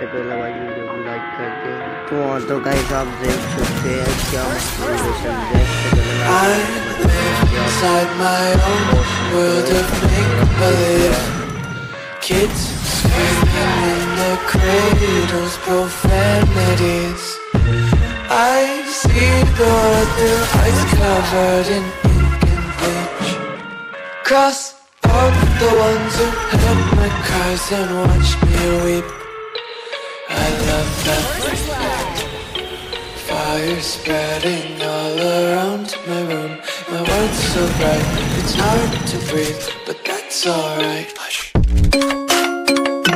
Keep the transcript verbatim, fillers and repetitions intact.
पहले भाई वीडियो को लाइक कर दे। तो और तो गाइस आप देख सकते हैं क्या मोटिवेशन देख सकते हैं। Inside my own world of make-believe, kids screaming in their cradles, profanities. I see the world through eyes covered in ink and bleach. Cross out the ones who heard my cries and watched me weep. I love that fire spreading all around my room. My world's so bright, it's hard to breathe, but that's alright. Hush.